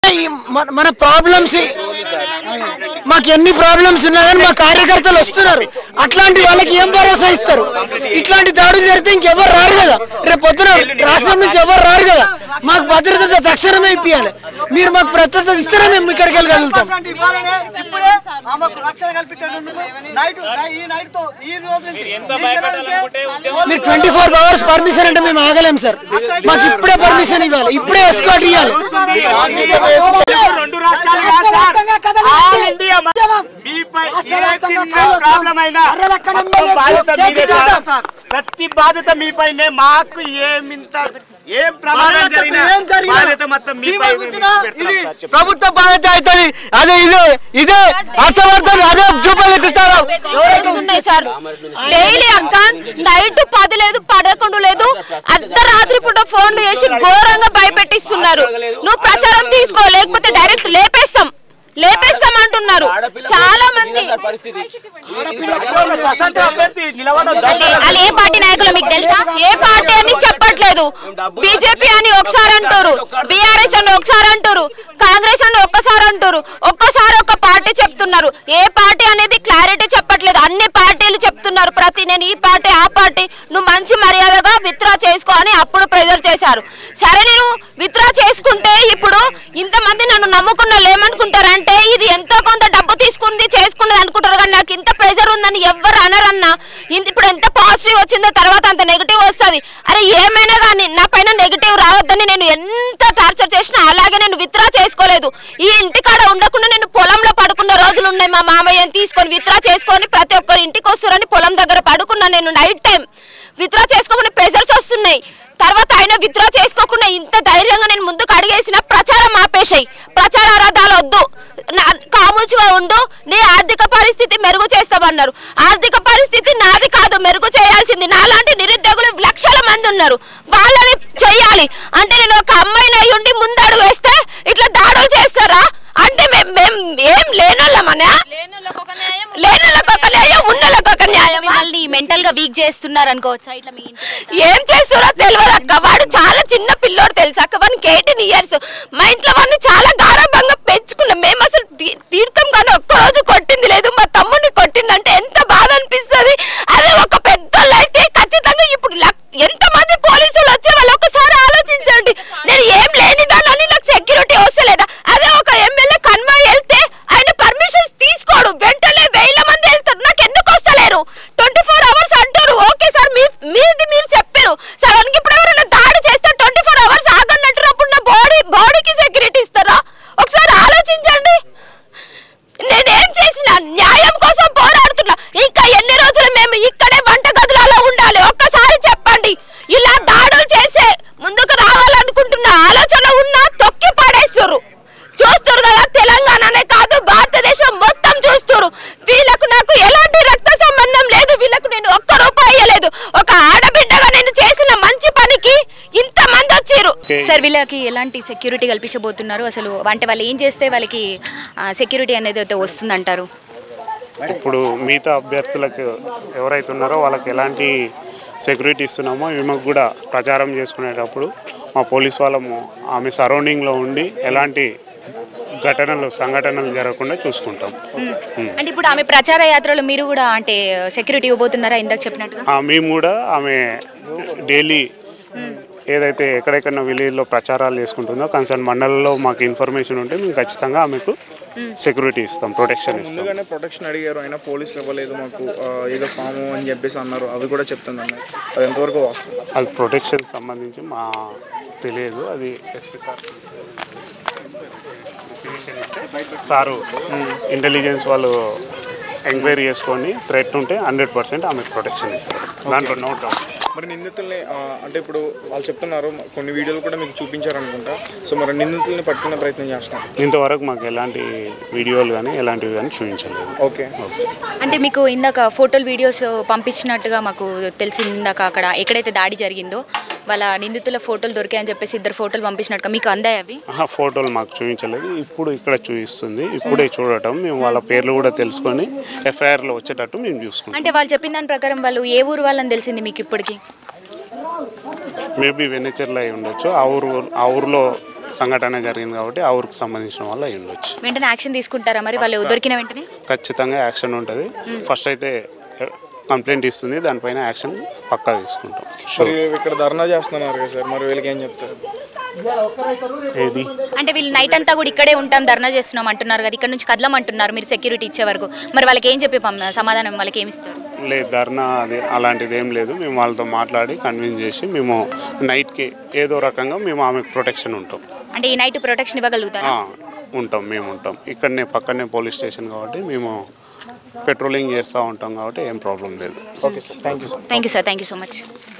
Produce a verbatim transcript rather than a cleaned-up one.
మన ప్రాబ్లమ్స్ మాకు ఎన్ని ప్రాబ్లమ్స్ ఉన్నా కానీ మా కార్యకర్తలు వస్తున్నారు. అట్లాంటి వాళ్ళకి ఏం భరోసా ఇస్తారు? ఇట్లాంటి దాడులు జరిగితే ఇంకెవరు రారు కదా, రేపు పొద్దున రాష్ట్రం నుంచి ఎవరు రారు కదా. మాకు భద్రత తక్షణమే ఇప్పియాలి. మీరు మాకు భద్రత ఇస్తారా మేము ఇక్కడికి వెళ్ళగలుగుతాం. మీరు ట్వంటీ ఫోర్ అవర్స్ పర్మిషన్ అంటే మేము ఆగలేం సార్. మాకు ఇప్పుడే పర్మిషన్ ఇవ్వాలి, ఇప్పుడే ఎస్కాట్ ఇవ్వాలి. ప్రతి బాధ్యత మీపైనే. మాకు ఏమింత ఏం ప్రమాదం జరిగినా బాధ్యత మొత్తం మీపై. ప్రభుత్వ బాధ్యత అవుతుంది. అదే ఇదే ఇదే హర్షవర్ధన్, అదే జూపల్లి కృష్ణారావు. డైలీ అక్క నైట్ పది లేదు పదకొండు లేదు అర్ధరాత్రి పూట ఫోన్లు చేసి ఘోరంగా భయపెట్టిస్తున్నారు. నువ్వు ప్రచారం తీసుకో లేకపోతే డైరెక్ట్ లేపేస్తాం లేపేస్తాం అంటున్నారు చాలా మంది. వాళ్ళు ఏ పార్టీ నాయకులు మీకు తెలుసా? ఏ పార్టీ అని చెప్పట్లేదు. బీజేపీ అని ఒకసారి అంటారు, బీఆర్ఎస్ అని ఒకసారి అంటారు, కాంగ్రెస్ అని ఒక్కసారి అంటారు, ఒక్కసారి ఒక పార్టీ చెప్తున్నారు. ఏ పార్టీ అనేది క్లారిటీ చెప్పట్లేదు. అన్ని పార్టీలు చెప్తున్నారు ప్రతి నేను ఈ పార్టీ ఆ పార్టీ. నువ్వు మంచి మర్యాదగా విత్డ్రా చేసుకో అని అప్పుడు ప్రెజర్ చేశారు. సరే నేను విత్డ్రా చేసుకుంటే ఇప్పుడు ఇంతమంది నన్ను నమ్ముకున్న లేమనుకుంటారంటే ఇది ఎంతో కొంత డబ్బు తీసుకుంది చేసుకున్నది అనుకుంటారు. కానీ నాకు ఇంత ప్రెజర్ ఉందని ఎవరు అనరన్నా. ఇప్పుడు ఎంత పాజిటివ్ వచ్చిందో తర్వాత అంత నెగిటివ్ వస్తుంది. అరే ఏమైనా కానీ నా పైన నెగిటివ్ రావద్దని నేను ఎంత టార్చర్ చేసినా అలాగే నేను విత్డ్రా చేసుకోలేదు. ఈ ఇంటికాడ ఉండకుండా నేను పొలంలో పడుకున్న రోజులు ఉన్నాయి. మా మామయ్యని తీసుకొని విత్డ్రా చేసుకొని ప్రతి ఒక్కరు ఇంటికి వస్తారని పొలం దగ్గర పడుకున్నా. నేను నైట్ టైం విత్డ్రా చేసుకోమని ప్రెజర్స్ వస్తున్నాయి. తర్వాత ఆయన విత్డ్రా చేసుకోకుండా ఇంత ధైర్యంగా నేను ముందుకు అడిగేసిన ప్రచారం ఆపేసాయి. ప్రచార రథాలు వద్దు, కాముచుగా ఉండు, నీ ఆర్థిక పరిస్థితి మెరుగు చేస్తామన్నారు. ఆర్థిక పరిస్థితి నాది కాదు, మెరుగు చేయాల్సింది నాలాంటి నిరుద్యోగులు లక్షల మంది ఉన్నారు, వాళ్ళని చెయ్యాలి. అంటే నేను ఒక అమ్మాయిని అయి ఉండి ముందడుగు వేస్తే ఇట్లా దాడులు చేస్తారా? అంటే మేము మేము ఏం లేనోళ్ళమనా? లేనోళ్ళకి ఒక న్యాయం, ఉన్నోళ్ళకి ఒక న్యాయం. మళ్ళీ మెంటల్ గా వీక్ చేస్తున్నారు అనుకోవచ్చా? ఇట్లా మీ ఏం చేస్తారో తెలియదు అక్క. వాడు చాలా చిన్న పిల్లోడు తెలుసు అక్క, వానికి ఎయిటీన్ ఇయర్స్. మా ఇంట్లో వాడిని చాలా గారాభంగా పెంచుకున్నాం. మేము అసలు తీర్థం కానీ ఒక్కరోజు కొట్టింది లేదు. మా తమ్ముడిని కొట్టిందంటే ఎంత బాధ అనిపిస్తుంది. అదే ఒక పెద్దోళ్ళు అయితే ఖచ్చితంగా ఇప్పుడు ఎంతమంది పోలీసులు వచ్చే వాళ్ళు ఒకసారి ఆలోచించండి. నేను ఏం లేని దాని నాకు సెక్యూరిటీ వస్తలేదా? అదే ఒక ఎమ్మెల్యే కన్వాయ్ వెళ్తే ఆయన పర్మిషన్స్ తీసుకోడు, వెంటనే వేల మంది వెళ్తారు. నాకు ఎందుకు వస్తలేరు? ట్వంటీ ఫోర్ అవర్స్ అంటారు. ఓకే సార్ మీది మీరు చెప్పారు సార్. అందుకే ఇప్పుడు ఎవరైనా దాడి చేస్తే ట్వంటీ ఫోర్ అవర్స్ ఆగన్నట్టున్నప్పుడు నా బాడీ బాడీకి సెక్యూరిటీ ఇస్తారా? ఒకసారి ఆలోచించండి. నేనేం చేసిన న్యాయం కోసం పోరాడుతున్నా. ఇంకా ఎన్ని రోజులు మేము ఇక్కడే వంట గదులలో ఉండాలి? ఒక్కసారి చెప్పండి. ఇలా దాడులు చేసే ముందుకు రావాలనుకుంటున్న ఆలోచన ఉన్నా తొక్కి పడేస్తారు. చూస్తారు కదా, తెలంగాణనే కాదు భారతదేశం మొత్తం చూస్తారు. వీళ్ళకు నాకు ఎలాంటి రక్త సంబంధం లేదు. వీళ్ళకు నేను ఒక్క రూపాయి ఇవ్వలేదు. ఒక ఆడబిడ్డగా నేను చేసిన మంచి పనికి ఇంత మంది వచ్చారు. సార్ వీళ్ళకి ఎలాంటి సెక్యూరిటీ కల్పించబోతున్నారు అసలు? అంటే వాళ్ళు ఏం చేస్తే వాళ్ళకి సెక్యూరిటీ అనేది అయితే వస్తుందంటారు? ఇప్పుడు మిగతా అభ్యర్థులకు ఎవరైతే ఉన్నారో వాళ్ళకి ఎలాంటి సెక్యూరిటీ ఇస్తున్నామో ఈమెకు కూడా ప్రచారం చేసుకునేటప్పుడు మా పోలీస్ వాళ్ళము ఆమె సరౌండింగ్లో ఉండి ఎలాంటి ఘటనలు సంఘటనలు జరగకుండా చూసుకుంటాం. అంటే ఇప్పుడు ఆమె ప్రచార యాత్రలో మీరు కూడా అంటే సెక్యూరిటీ ఇవ్వబోతున్నారా ఇందాక చెప్పినట్టుగా? మేము కూడా ఆమె డైలీ ఏదైతే ఎక్కడెక్కడ విలేజ్లో ప్రచారాలు చేసుకుంటుందో కన్సర్న్ మండలంలో మాకు ఇన్ఫర్మేషన్ ఉంటే మేము ఖచ్చితంగా ఆమెకు సెక్యూరిటీ ఇస్తాం, ప్రొటెక్షన్ ఇస్తాం. ముందుగానే ప్రొటెక్షన్ అడిగారు, అయినా పోలీసులు ఇవ్వలేదు మాకు ఏదో ఫాము అని చెప్పేసి అన్నారు. అవి కూడా చెప్తుంది అన్నారు. అది ఎంతవరకు వస్తుంది? అది ప్రొటెక్షన్ సంబంధించి మా తెలియదు. అది ఎస్పీ సార్ సారు ఇంటెలిజెన్స్ వాళ్ళు ఎంక్వైరీ చేసుకొని థ్రెట్ ఉంటే హండ్రెడ్ పర్సెంట్ ఆమెకు ప్రొటెక్షన్ ఇస్తారు. దాంట్లో నో డౌట్. మరి నిందితుల్ని అంటే ఇప్పుడు వాళ్ళు చెప్తున్నారు, కొన్ని వీడియోలు కూడా మీకు చూపించారు అనుకుంటా. సో మరి నిందితుల్ని పట్టుకునే ప్రయత్నం చేస్తాం. ఇంతవరకు మాకు ఎలాంటి వీడియోలు కానీ ఎలాంటివి కానీ చూపించలేదు. ఓకే. అంటే మీకు ఇందాక ఫోటోలు వీడియోస్ పంపించినట్టుగా మాకు తెలిసింది. ఇందాక అక్కడ ఎక్కడైతే దాడి జరిగిందో వాళ్ళ నిందితుల ఫోటోలు దొరికాయని చెప్పేసి ఇద్దరు ఫోటోలు పంపించినట్టుగా మీకు అందాయి అవి? ఫోటోలు మాకు చూపించలేదు. ఇప్పుడు ఇక్కడ చూపిస్తుంది. ఇప్పుడే చూడటం మేము వాళ్ళ పేర్లు కూడా తెలుసుకొని ఎఫ్ఐఆర్లో వచ్చేటట్టు మేము చూసుకుంటాం. అంటే వాళ్ళు చెప్పిన దాని ప్రకారం వాళ్ళు ఏ ఊరు వాళ్ళని తెలిసింది మీకు ఇప్పటికి? మేబీ వెన్నచెర్ల అయి ఉండొచ్చు. ఆ ఊరు ఆ ఊరిలో సంఘటన జరిగింది కాబట్టి ఆ ఊరికి సంబంధించిన వాళ్ళు అయి ఉండొచ్చు. వెంటనే యాక్షన్ తీసుకుంటారా మరి వాళ్ళు దొరికిన వెంటనే? ఖచ్చితంగా యాక్షన్ ఉంటుంది. ఫస్ట్ అయితే కంప్లైంట్ ఇస్తుంది, దానిపైన యాక్షన్ పక్కా తీసుకుంటాం. మరి ఇక్కడ ధర్నా చేస్తున్నారు కదా సార్, మరి వీళ్ళకి ఏం చెప్తారు? ఏది అంటే వీళ్ళు నైట్ అంతా కూడా ఇక్కడే ఉంటాం ధర్నా చేస్తున్నాం అంటున్నారు కదా, ఇక్కడ నుంచి కదలమంటున్నారు మీరు సెక్యూరిటీ ఇచ్చే వరకు. మరి వాళ్ళకి ఏం చెప్పి పం- సమాధానం వాళ్ళకి ఏమి ఇస్తారు? లేదు, ధర్నా అది అలాంటిది ఏం లేదు. మేము వాళ్ళతో మాట్లాడి కన్విన్స్ చేసి మేము నైట్కి ఏదో రకంగా మేము ఆమెకు ప్రొటెక్షన్ ఉంటాం. అంటే ఈ నైట్ ప్రొటెక్షన్ ఇవ్వగలుగుతారా? ఆ, ఉంటాం, మేము ఉంటాం. ఇక్కడనే పక్కనే పోలీస్ స్టేషన్ కాబట్టి మేము పెట్రోలింగ్ చేస్తూ ఉంటాం కాబట్టి ఏం ప్రాబ్లం లేదు. Okay sir, thank you sir. Thank you sir, thank you so much.